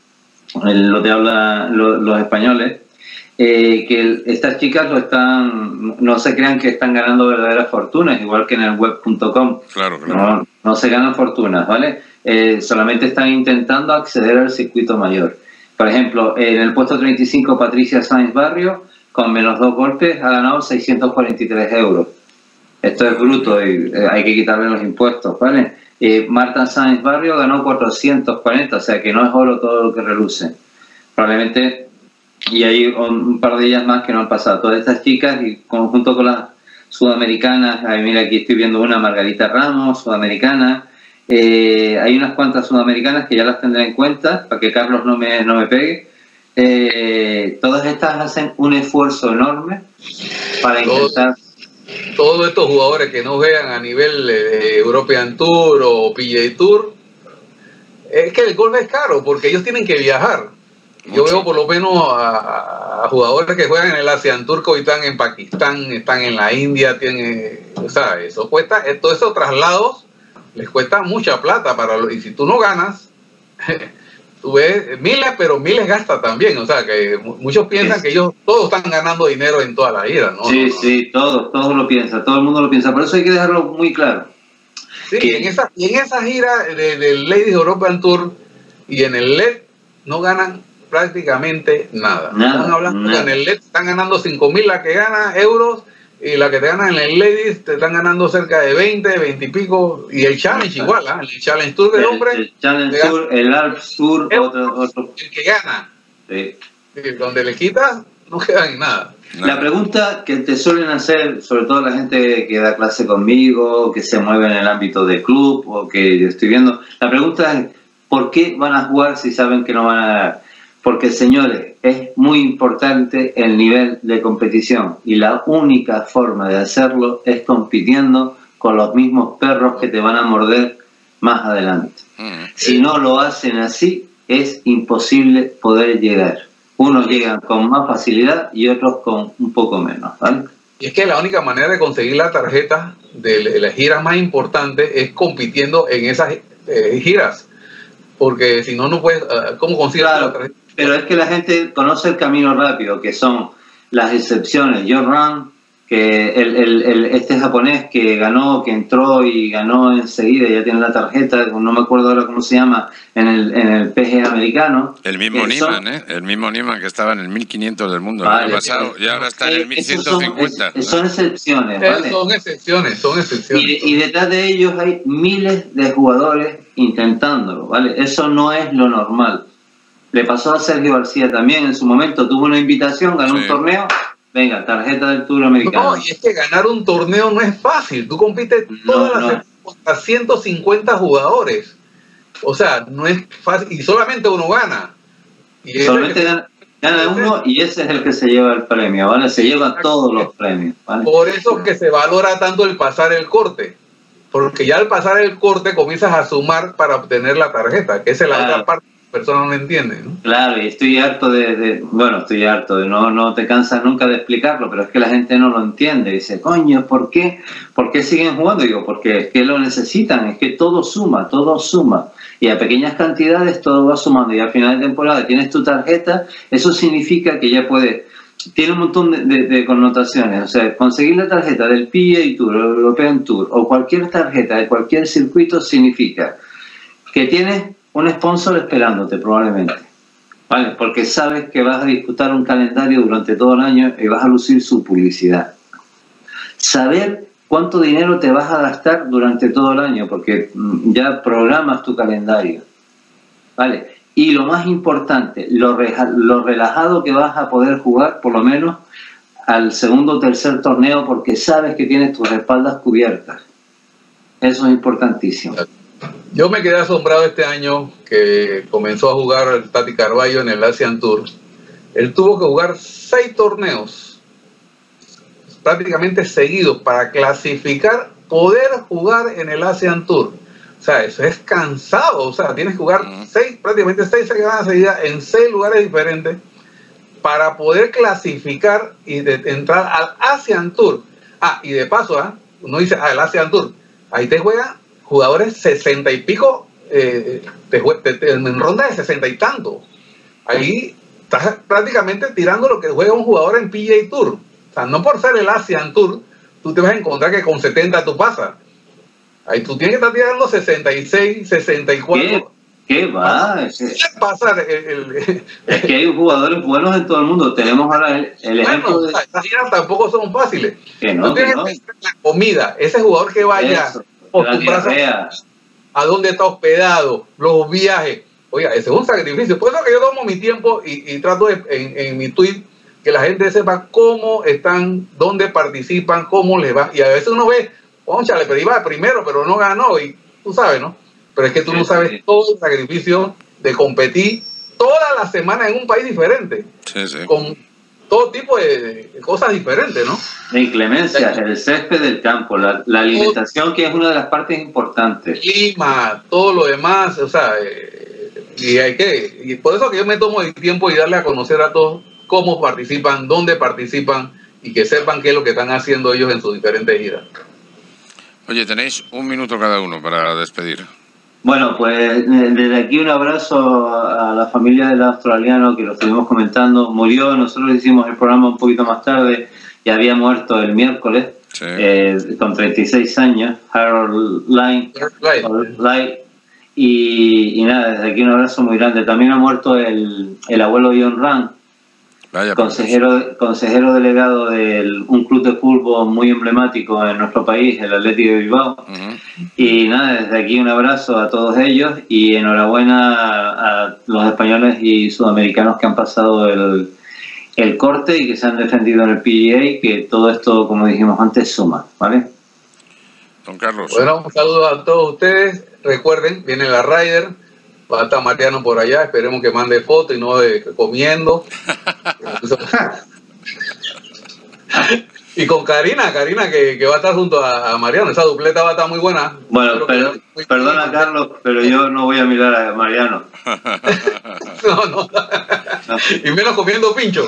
los españoles, que estas chicas no se crean que están ganando verdaderas fortunas, igual que en el web.com. Claro. No se ganan fortunas, ¿vale? Solamente están intentando acceder al circuito mayor. Por ejemplo, en el puesto 35, Patricia Sáenz Barrio, con menos 2 golpes, ha ganado 643 euros. Esto es bruto y hay que quitarle los impuestos, ¿vale? Marta Sáenz Barrio ganó 440, o sea que no es oro todo lo que reluce. Probablemente... Y hay un par de ellas más que no han pasado. Todas estas chicas, y junto con las sudamericanas, mira, aquí estoy viendo una, Margarita Ramos, sudamericana. Hay unas cuantas sudamericanas que ya las tendré en cuenta, para que Carlos no me pegue. Todas estas hacen un esfuerzo enorme para intentar... Todos estos jugadores que no vean a nivel European Tour o PGA Tour, es que el golf es caro, porque ellos tienen que viajar. Yo veo por lo menos a jugadores que juegan en el ASEAN Tour y están en Pakistán, están en la India, o sea, eso cuesta, todos esos traslados les cuesta mucha plata y si tú no ganas, tú ves miles, pero miles gasta también, o sea, que muchos piensan que ellos todos están ganando dinero en toda la vida, ¿no? Sí, todos lo piensan, todo el mundo lo piensa, por eso hay que dejarlo muy claro. Sí, y en esa gira del Ladies European Tour y en el LED no ganan prácticamente nada. Están hablando que en el LED están ganando 5.000 la que gana euros, y la que te gana en el Ladies te están ganando cerca de 20 y pico, y el Challenge igual, ¿eh? El Challenge Tour del hombre, el Challenge Tour, el Alps Tour, otro. El que gana, sí. Donde le quitas no queda en nada. La pregunta que te suelen hacer, sobre todo la gente que da clase conmigo, que se mueve en el ámbito de club o que yo estoy viendo, la pregunta es ¿por qué van a jugar si saben que no van a ganar? Porque, señores, es muy importante el nivel de competición y la única forma de hacerlo es compitiendo con los mismos perros que te van a morder más adelante. Si no lo hacen así, es imposible poder llegar. Unos llegan con más facilidad y otros con un poco menos, ¿vale? Y es que la única manera de conseguir la tarjeta de las giras más importantes es compitiendo en esas giras. Porque si no, no puedes... ¿Cómo consigues la tarjeta? Pero es que la gente conoce el camino rápido, que son las excepciones. Jordan, que este japonés que ganó, que entró y ganó enseguida, ya tiene la tarjeta, no me acuerdo ahora cómo se llama, en el PGA americano. El mismo Niemann, el mismo Niemann que estaba en el 1500 del mundo el año pasado, y ahora está en el 1150. Son excepciones, ¿vale? Son excepciones. Y detrás de ellos hay miles de jugadores intentándolo, ¿vale? Eso no es lo normal. Le pasó a Sergio García también en su momento, tuvo una invitación, ganó un torneo, venga, tarjeta del Tour americano. No, y es que ganar un torneo no es fácil, tú compites todas las semanas contra 150 jugadores, o sea, no es fácil, y solamente uno gana. Y solamente gana uno y ese es el que se lleva el premio, ¿vale? Se lleva todos los premios, ¿vale? Por eso que se valora tanto el pasar el corte, porque ya al pasar el corte comienzas a sumar para obtener la tarjeta, que esa es la otra parte. Personas no lo entienden, ¿no? Claro, y estoy harto no te cansas nunca de explicarlo, pero es que la gente no lo entiende. Dice, coño, ¿por qué siguen jugando? Digo, porque es que lo necesitan, es que todo suma, y a pequeñas cantidades todo va sumando, y al final de temporada tienes tu tarjeta, eso significa que ya puedes, tiene un montón de connotaciones, o sea, conseguir la tarjeta del PGA Tour, o European Tour, o cualquier tarjeta de cualquier circuito significa que tienes un sponsor esperándote probablemente, ¿vale? Porque sabes que vas a disputar un calendario durante todo el año y vas a lucir su publicidad. Saber cuánto dinero te vas a gastar durante todo el año, porque ya programas tu calendario, ¿vale? Y lo más importante, lo relajado que vas a poder jugar, por lo menos al segundo o tercer torneo, porque sabes que tienes tus espaldas cubiertas. Eso es importantísimo. Yo me quedé asombrado este año que comenzó a jugar Tati Carballo en el Asian Tour. Él tuvo que jugar 6 torneos prácticamente seguidos para clasificar, poder jugar en el Asian Tour. O sea, eso es cansado. O sea, tienes que jugar prácticamente 6 semanas seguidas en 6 lugares diferentes para poder clasificar y entrar al Asian Tour. Y de paso, uno dice, el Asian Tour, ahí te juegan jugadores 60 y pico, en ronda de 60 y tanto. Ahí estás prácticamente tirando lo que juega un jugador en PGA Tour. O sea, no por ser el Asian Tour, tú te vas a encontrar que con 70 tú pasas. Ahí tú tienes que estar tirando 66, 64. ¿Qué va? Pasar es que hay jugadores buenos en todo el mundo. Tenemos ahora el ejemplo de... Estas giras tampoco son fáciles. Que no, tú tienes que pensar en la comida. Ese jugador que vaya... a dónde está hospedado, los viajes. Oiga, ese es un sacrificio. Por eso que yo tomo mi tiempo y trato en mi tweet que la gente sepa cómo están, dónde participan, cómo les va. Y a veces uno ve, pónchale, pero iba primero, pero no ganó. Y tú sabes, ¿no? Pero es que tú no sabes todo el sacrificio de competir toda la semana en un país diferente. Con todo tipo de cosas diferentes, ¿no? La inclemencia, el césped del campo, la alimentación, que es una de las partes importantes. Clima, todo lo demás, o sea, y por eso que yo me tomo el tiempo y darle a conocer a todos cómo participan, dónde participan y que sepan qué es lo que están haciendo ellos en sus diferentes giras. Oye, tenéis 1 minuto cada uno para despedir. Bueno, pues desde aquí un abrazo a la familia del australiano que lo estuvimos comentando. Murió, nosotros hicimos el programa un poquito más tarde y había muerto el miércoles. con 36 años, Harold Light. Y nada, desde aquí un abrazo muy grande. También ha muerto el abuelo John Rand, consejero delegado de un club de fútbol muy emblemático en nuestro país, el Atlético de Bilbao. Y nada, desde aquí un abrazo a todos ellos y enhorabuena a los españoles y sudamericanos que han pasado el corte y que se han defendido en el PGA, que todo esto, como dijimos antes, suma, ¿vale? Don Carlos. Bueno, un saludo a todos ustedes. Recuerden, viene la Ryder, va a estar Mariano por allá, esperemos que mande fotos y no de comiendo. Y con Karina que va a estar junto a Mariano, esa dupleta va a estar muy buena. Bueno, perdona Carlos, pero yo no voy a mirar a Mariano. No. Y menos comiendo pincho.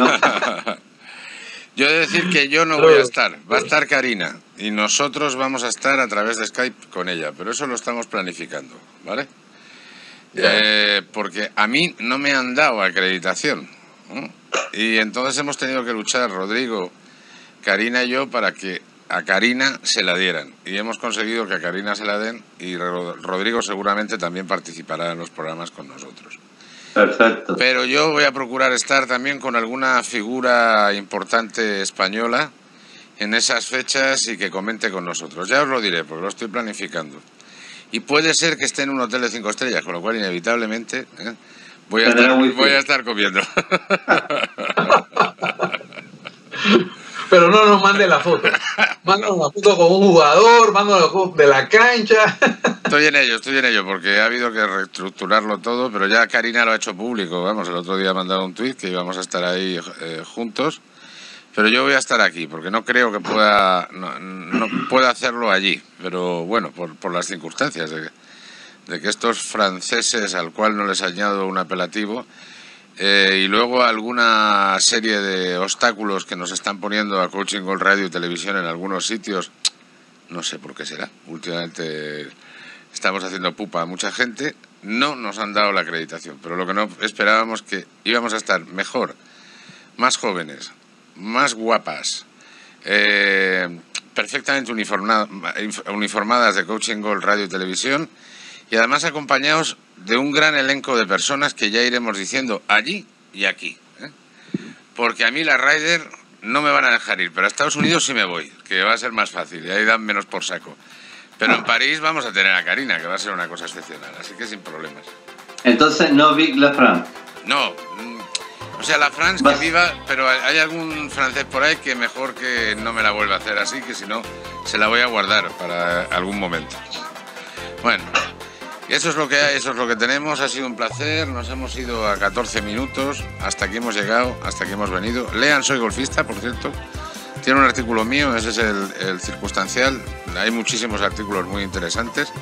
Yo he de decir que yo no voy a estar, va a estar Karina y nosotros vamos a estar a través de Skype con ella, pero eso lo estamos planificando, ¿vale? Porque a mí no me han dado acreditación, ¿no? Y entonces hemos tenido que luchar Rodrigo, Karina y yo para que a Karina se la dieran y hemos conseguido que a Karina se la den y Rodrigo seguramente también participará en los programas con nosotros. Perfecto. Pero yo voy a procurar estar también con alguna figura importante española en esas fechas y que comente con nosotros. Ya os lo diré, porque lo estoy planificando. Y puede ser que esté en un hotel de 5 estrellas, con lo cual inevitablemente voy a estar comiendo. Pero no nos mande la foto. Mándanos la foto con un jugador, mándanos la foto de la cancha. Estoy en ello, porque ha habido que reestructurarlo todo, pero ya Karina lo ha hecho público. Vamos, el otro día ha mandado un tuit que íbamos a estar ahí juntos, pero yo voy a estar aquí, porque no creo que pueda hacerlo allí. Pero bueno, por las circunstancias de que estos franceses, al cual no les añado un apelativo, y luego alguna serie de obstáculos que nos están poniendo a Coaching Golf Radio y Televisión en algunos sitios, no sé por qué será. Últimamente estamos haciendo pupa a mucha gente, no nos han dado la acreditación, pero lo que no esperábamos que íbamos a estar mejor, más jóvenes, más guapas, perfectamente uniformadas de Coaching Golf Radio y Televisión, y además acompañados de un gran elenco de personas que ya iremos diciendo allí y aquí, porque a mí la Ryder no me van a dejar ir, pero a Estados Unidos sí me voy, que va a ser más fácil y ahí dan menos por saco. Pero en París vamos a tener a Karina, que va a ser una cosa excepcional, así que sin problemas. Entonces no Vic Lafrance. No, o sea, Lafrance que viva, pero hay algún francés por ahí que mejor que no me la vuelva a hacer así, que si no se la voy a guardar para algún momento. Bueno, eso es lo que hay, eso es lo que tenemos, ha sido un placer, nos hemos ido a 14 minutos, hasta aquí hemos llegado, hasta aquí hemos venido. Lean Soy Golfista, por cierto, tiene un artículo mío, ese es el circunstancial, hay muchísimos artículos muy interesantes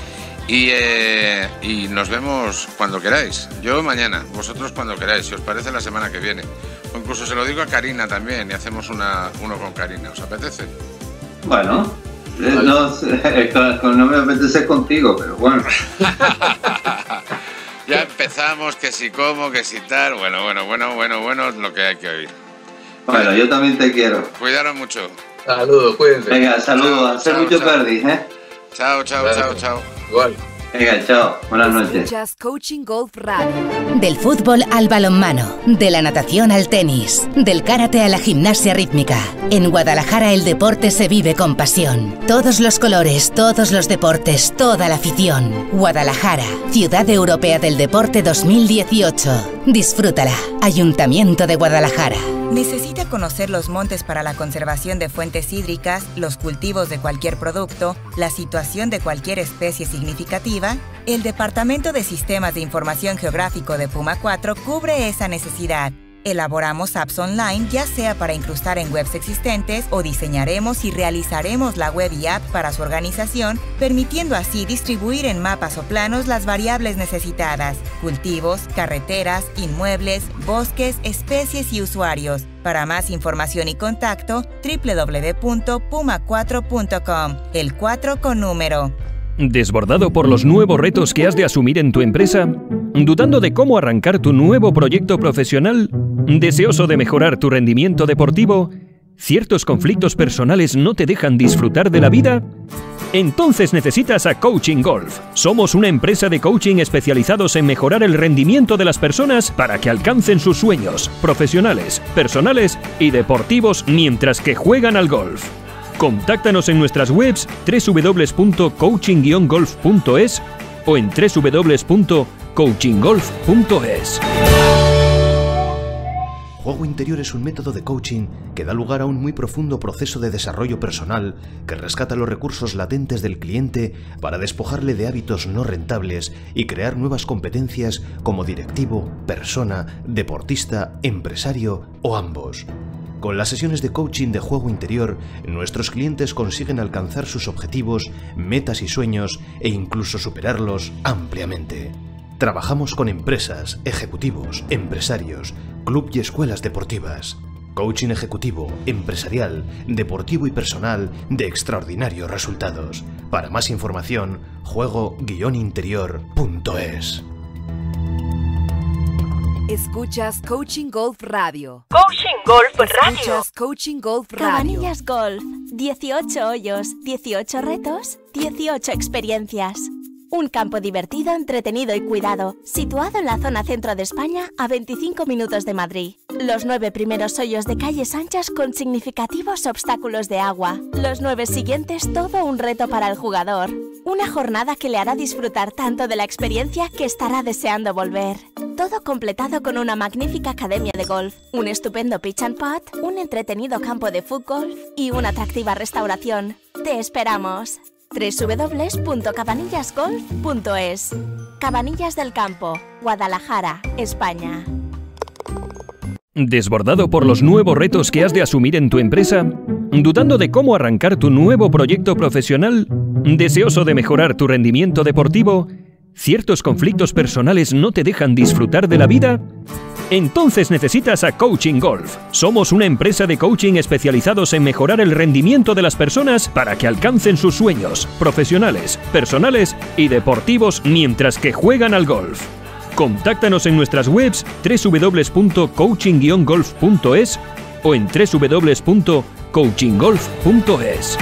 y nos vemos cuando queráis, yo mañana, vosotros cuando queráis, si os parece la semana que viene, o incluso se lo digo a Karina también y hacemos uno con Karina, ¿os apetece? Bueno... No me apetece contigo, pero bueno. Ya empezamos, que si como, que si tal. Bueno, lo que hay que oír. Bueno, yo también te quiero. Cuidaros mucho. Saludos, cuídense. Venga, saludos. Hacer mucho perdis, Chao. Igual. Venga, chao. Buenas noches. Escuchas Coaching Golf Radio. Del fútbol al balonmano, de la natación al tenis, del karate a la gimnasia rítmica. En Guadalajara el deporte se vive con pasión. Todos los colores, todos los deportes, toda la afición. Guadalajara, Ciudad Europea del Deporte 2018. Disfrútala. Ayuntamiento de Guadalajara. ¿Necesita conocer los montes para la conservación de fuentes hídricas, los cultivos de cualquier producto, la situación de cualquier especie significativa? El Departamento de Sistemas de Información Geográfico de Puma 4 cubre esa necesidad. Elaboramos apps online, ya sea para incrustar en webs existentes o diseñaremos y realizaremos la web y app para su organización, permitiendo así distribuir en mapas o planos las variables necesitadas: cultivos, carreteras, inmuebles, bosques, especies y usuarios. Para más información y contacto, www.puma4.com, el 4 con número. ¿Desbordado por los nuevos retos que has de asumir en tu empresa? ¿Dudando de cómo arrancar tu nuevo proyecto profesional? ¿Deseoso de mejorar tu rendimiento deportivo? ¿Ciertos conflictos personales no te dejan disfrutar de la vida? Entonces necesitas a Coaching Golf. Somos una empresa de coaching especializados en mejorar el rendimiento de las personas para que alcancen sus sueños profesionales, personales y deportivos mientras que juegan al golf. Contáctanos en nuestras webs www.coaching-golf.es o en www.coachinggolf.es. Juego interior es un método de coaching que da lugar a un muy profundo proceso de desarrollo personal que rescata los recursos latentes del cliente para despojarle de hábitos no rentables y crear nuevas competencias como directivo, persona, deportista, empresario o ambos. Con las sesiones de coaching de juego interior, nuestros clientes consiguen alcanzar sus objetivos, metas y sueños e incluso superarlos ampliamente. Trabajamos con empresas, ejecutivos, empresarios, club y escuelas deportivas. Coaching ejecutivo, empresarial, deportivo y personal de extraordinarios resultados. Para más información, juego-interior.es. Escuchas Coaching Golf Radio. Coaching Golf Radio. Escuchas Coaching Golf Radio. Cabanillas Golf. 18 hoyos, 18 retos, 18 experiencias. Un campo divertido, entretenido y cuidado, situado en la zona centro de España, a 25 minutos de Madrid. Los 9 primeros hoyos de calles anchas con significativos obstáculos de agua. Los 9 siguientes, todo un reto para el jugador. Una jornada que le hará disfrutar tanto de la experiencia que estará deseando volver. Todo completado con una magnífica academia de golf, un estupendo pitch and putt, un entretenido campo de fútbol y una atractiva restauración. ¡Te esperamos! www.cabanillasgolf.es. Cabanillas del Campo, Guadalajara, España. ¿Desbordado por los nuevos retos que has de asumir en tu empresa? ¿Dudando de cómo arrancar tu nuevo proyecto profesional? ¿Deseoso de mejorar tu rendimiento deportivo? ¿Ciertos conflictos personales no te dejan disfrutar de la vida? Entonces necesitas a Coaching Golf. Somos una empresa de coaching especializados en mejorar el rendimiento de las personas para que alcancen sus sueños profesionales, personales y deportivos mientras que juegan al golf. Contáctanos en nuestras webs www.coaching-golf.es o en www.coachinggolf.es.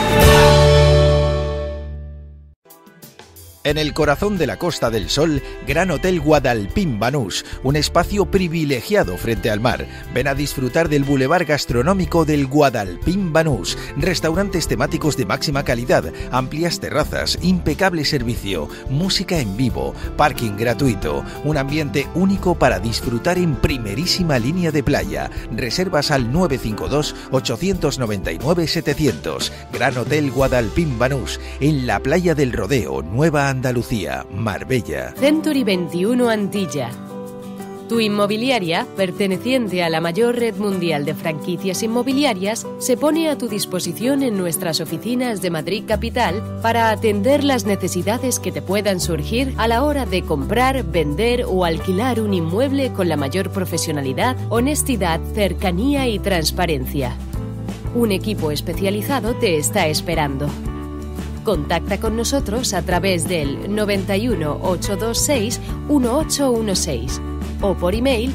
En el corazón de la Costa del Sol, Gran Hotel Guadalpín Banús, un espacio privilegiado frente al mar. Ven a disfrutar del bulevar gastronómico del Guadalpín Banús, restaurantes temáticos de máxima calidad, amplias terrazas, impecable servicio, música en vivo, parking gratuito, un ambiente único para disfrutar en primerísima línea de playa. Reservas al 952-899-700. Gran Hotel Guadalpín Banús, en la playa del Rodeo, Nueva Andalucía, Marbella. Century 21 Antilla. Tu inmobiliaria, perteneciente a la mayor red mundial de franquicias inmobiliarias, se pone a tu disposición en nuestras oficinas de Madrid Capital para atender las necesidades que te puedan surgir a la hora de comprar, vender o alquilar un inmueble con la mayor profesionalidad, honestidad, cercanía y transparencia. Un equipo especializado te está esperando. Contacta con nosotros a través del 91 826 1816 o por email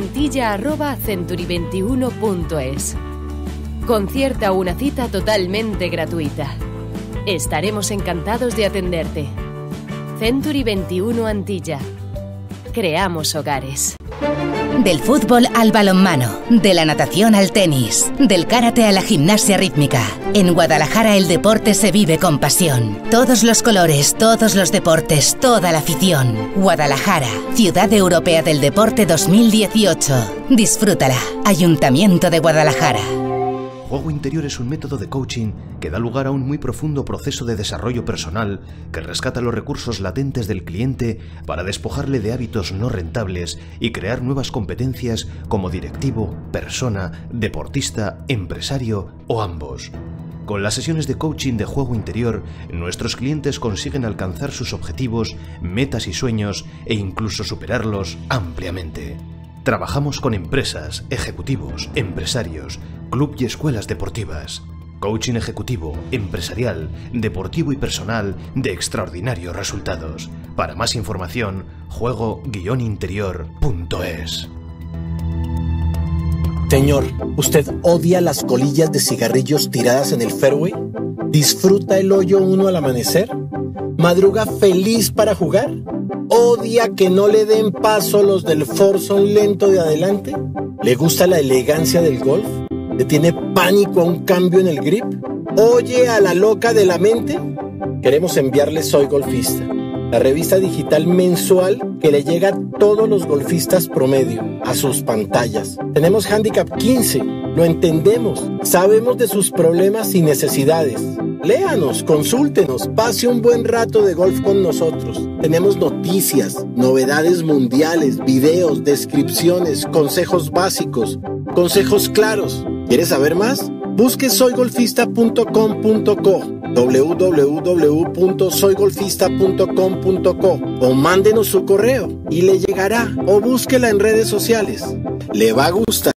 antilla@century21.es. Concierta una cita totalmente gratuita. Estaremos encantados de atenderte. Century 21 Antilla. Creamos hogares. Del fútbol al balonmano, de la natación al tenis, del karate a la gimnasia rítmica. En Guadalajara el deporte se vive con pasión. Todos los colores, todos los deportes, toda la afición. Guadalajara, Ciudad Europea del Deporte 2018. Disfrútala. Ayuntamiento de Guadalajara. Juego interior es un método de coaching que da lugar a un muy profundo proceso de desarrollo personal que rescata los recursos latentes del cliente para despojarle de hábitos no rentables y crear nuevas competencias como directivo, persona, deportista, empresario o ambos. Con las sesiones de coaching de juego interior, nuestros clientes consiguen alcanzar sus objetivos, metas y sueños e incluso superarlos ampliamente. Trabajamos con empresas, ejecutivos, empresarios, club y escuelas deportivas. Coaching ejecutivo, empresarial, deportivo y personal de extraordinarios resultados. Para más información, juego-interior.es. Señor, ¿usted odia las colillas de cigarrillos tiradas en el fairway? ¿Disfruta el hoyo 1 al amanecer? ¿Madruga feliz para jugar? ¿Odia que no le den paso los del foursome lento de adelante? ¿Le gusta la elegancia del golf? ¿Le tiene pánico a un cambio en el grip? ¿Oye a la loca de la mente? Queremos enviarle Soy Golfista, la revista digital mensual que le llega a todos los golfistas promedio, a sus pantallas. Tenemos Handicap 15, lo entendemos, sabemos de sus problemas y necesidades. Léanos, consúltenos, pase un buen rato de golf con nosotros. Tenemos noticias, novedades mundiales, videos, descripciones, consejos básicos, consejos claros. ¿Quieres saber más? Busque soygolfista.com.co, www.soygolfista.com.co o mándenos su correo y le llegará, o búsquela en redes sociales. Le va a gustar.